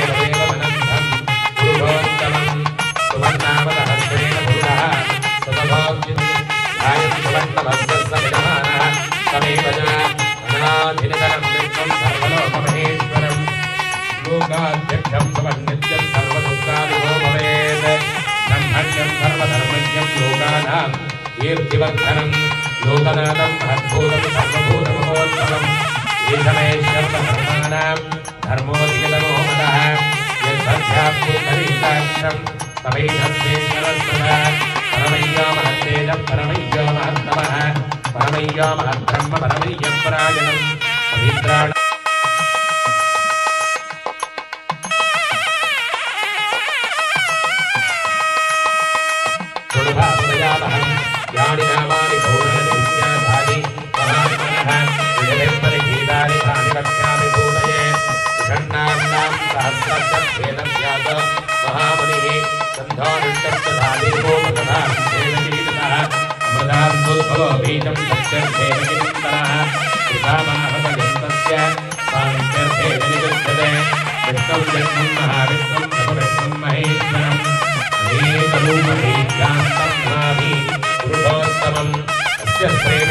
कीर्तिवर्धनं लोकनाथं महद्भूतं सर्वभूतमहोत्तमम् ईशमेश्वरधर्माणां धर्मोऽधिगतमो मनः यद्ध्यात्मोत्तरीकाक्षं तमैधस्येश्वरस्मः परमय्यो महत्तेज परमय्यो महत्तमः परमय्यो महद्ब्रह्म परमय्यं परायणं पवित्राण यानि नामानि भूतानि विद्याधानि महात्मनः विजयपरिगीतानि तानि वक्ष्यामि भूतये षण्णाम्नां सहस्रशब्देन स्यात् महामुनिः सन्धोनिष्टस्य धादेवोपकथान्तेन अमृताद्भुतभवो बीजं सत्यर्थेन किन्तनः कृतामाहतयन्तस्य स्वामित्यर्थेन निरुध्यते विष्णुं जन्मं महाविष्णुं नवविष्णुं महेश्वरम् अनेकरूपैकान्तं नाभि पुरुषोत्तमम् अस्य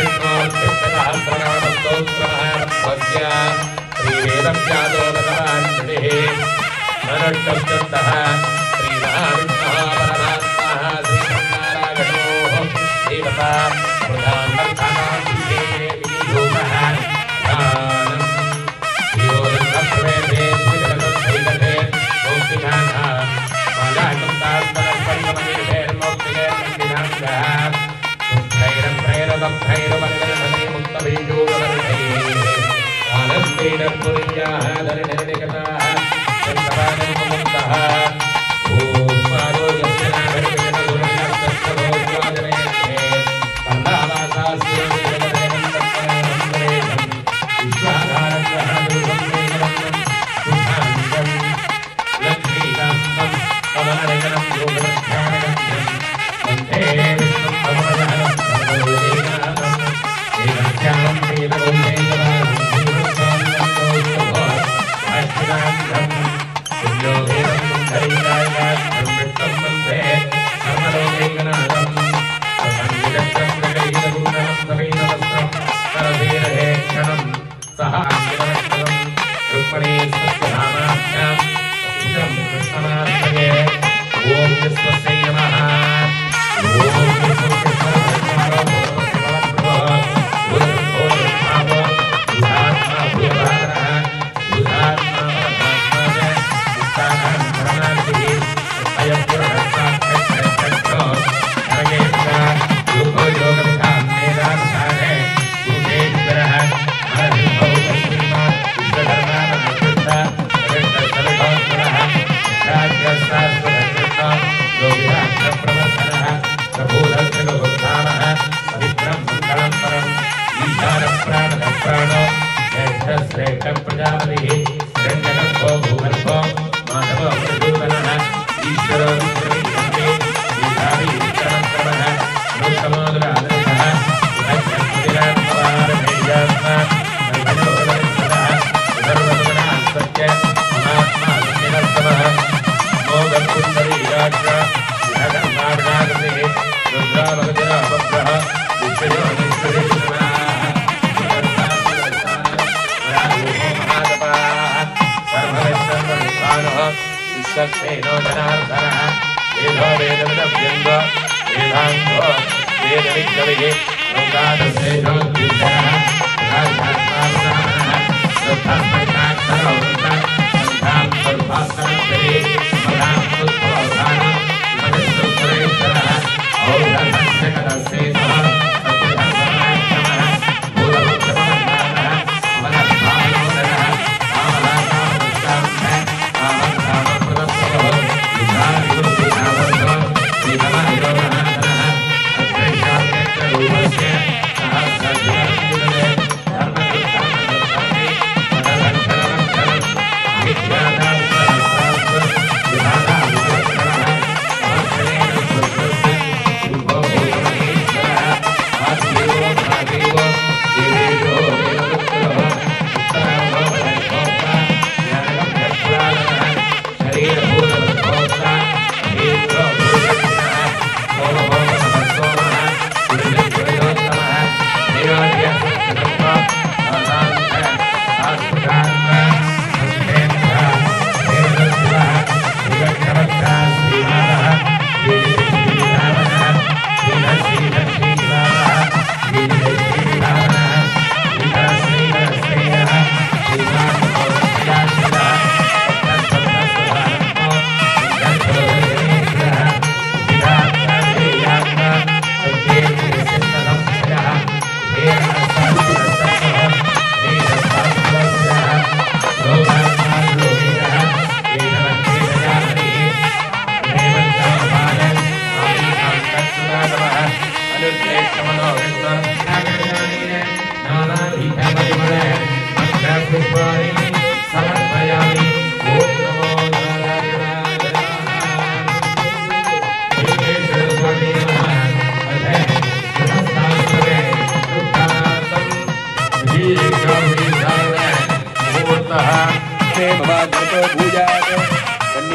श्रीविष्णोर्चित्तसहस्रनामस्तोत्रमः स्वस्य श्रीवेदव्यासो भगवान् ऋषिः मनष्टस्तः श्रीमहाविष्णुः परमात्मः श्रीमन्नारायणोः देवता प्रधानमर्थानाभिषेके विनियोगः ध्यानम् योगप्रवेशे श्रीजगतदैवते मोक्षिधानः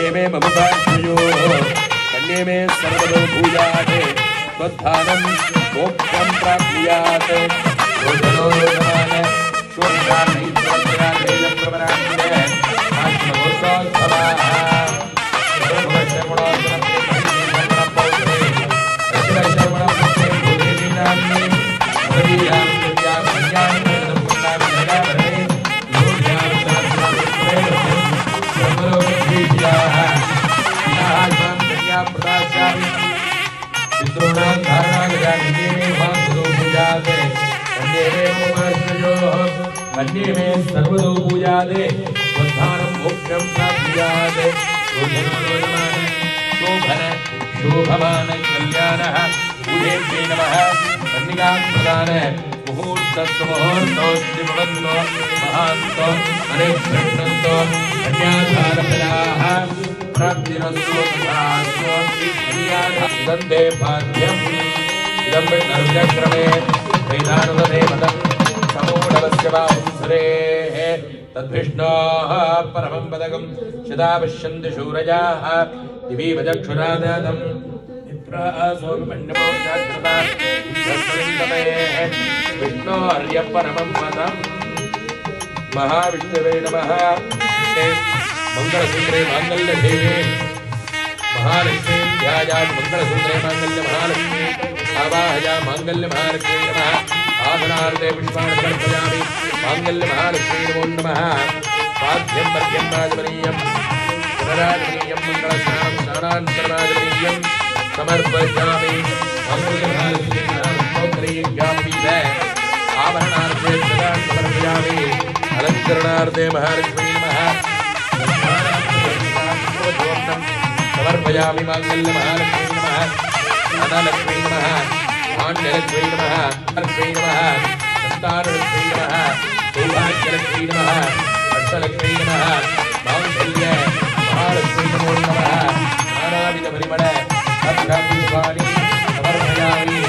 मे ममुपाश्रयोः कन्ये मे सर्वतो भूयात् त्वत्थानं मोक्षं प्राप्नुयात् रोधनो रोधमान शोषानैत्रप्रवरान्ते आत्मगोत्सवाः अन्ये में सर्वतो पूजाते त्वत्थानं मोक्षं प्राप्नुयात् शोभन शोभमान कल्याणः पूजेभ्ये नमः कन्निकाप्रदान मुहूर्तस्मुहूर्तोऽस्ति भवन्तो महान्तो अनेक्षण्णन्तो कन्यादानफलाः प्राप्तिरस्तु तथास्तु कन्यादानन्दे पाद्यम् इदं नर्मक्रमे वैधानुदेवतं समूढवस्य वाहुंसुरेः तद्विष्णोः परमं पदकं सदा पश्यन्ति शूरजाः दिवि वचक्षुरादानं निद्रासोमण्डपोजाग्रता विष्णोर्य परमं पदं महाविष्णवे नमः मंगलसूत्रे मांगल्यदेवे महालक्ष्मी ध्यायात् मंगलसूत्रे मांगल्य महालक्ष्मी आवाहया मांगल्य महालक्ष्मी नमः आभरणार्थे पुष्पाणि समर्पयामि मांगल्य महालक्ष्मी नमो नमः पाद्यं मध्यं राजमनीयं पुनराजमनीयं मंगलस्नानं स्नानान्तरराजमनीयं समर्पयामि मांगल्य महालक्ष्मी नमः आभरणार्थे पुनरान् समर्पयामि अलङ्करणार्थे महालक्ष्मी नमः समर्पयामि मांगल्य महालक्ष्मी नमः धनलक्ष्मी नमः भाण्यलक्ष्मी नमः लक्ष्मी नमः संतानलक्ष्मी नमः सौभाग्यलक्ष्मी नमः अष्टलक्ष्मी नमः मांगल्य महालक्ष्मी नमो नमः नानाविध परिमळ अष्टपुष्पाणि समर्पयामि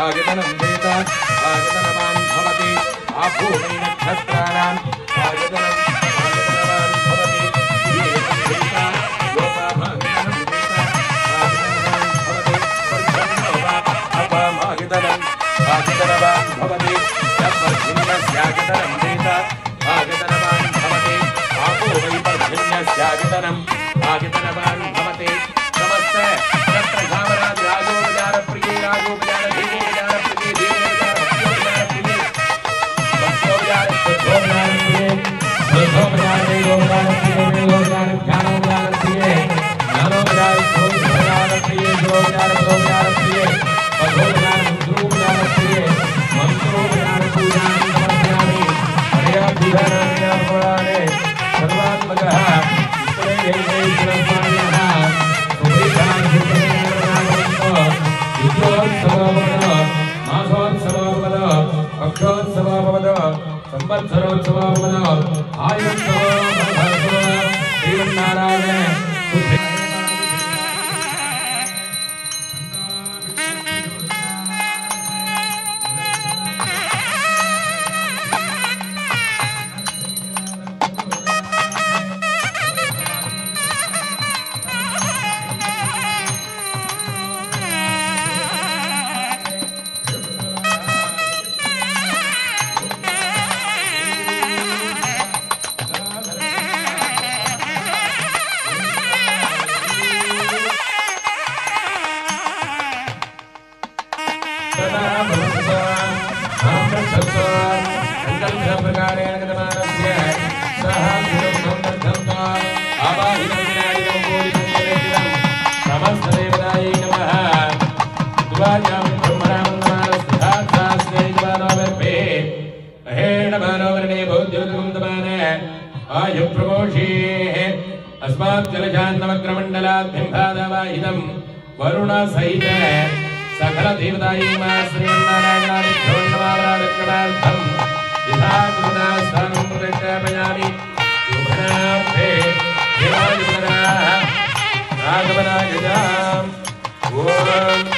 आगतनं वेद आगतनवान् भवति आभूमि नक्षत्राणाम् आगतनवान् भवति ये वेद लोकाभागतनं वेद आगतनवान् भवति पर्जन्यवा अपामागतनम् आगतनवान् भवति पर्जन्यस्यागतनं वेद आगतनवान् भवति आपो वै पर्जन्यस्यागतनम् आगतनवान् भवति नमस्ते तत्र कामराज राजोपचार प्रिये राजोपचार देवोपचार प्रिये देवोपचार भक्तोपचार प्रिये भक्तोपचार देवोपचार प्रिये देवोपचार ज्ञानोपचार प्रिये ज्ञानोपचार भोजोपचार प्रिये भोजोपचार प्रिये मधोपचार मंत्रोपचार प्रिये मंत्रोपचार पूजां समर्पयामि हरिया पूजानाय पुराणे सर्वात्मकः वरुण सहित सकल देवतायै मा श्रीमन्नारायणादिभ्योन्नमावराविक्रमार्थं यथाकृतास्थानं प्रतिष्ठापयामि शुभनार्थे देवायुधराः राघवराजजाम् ओम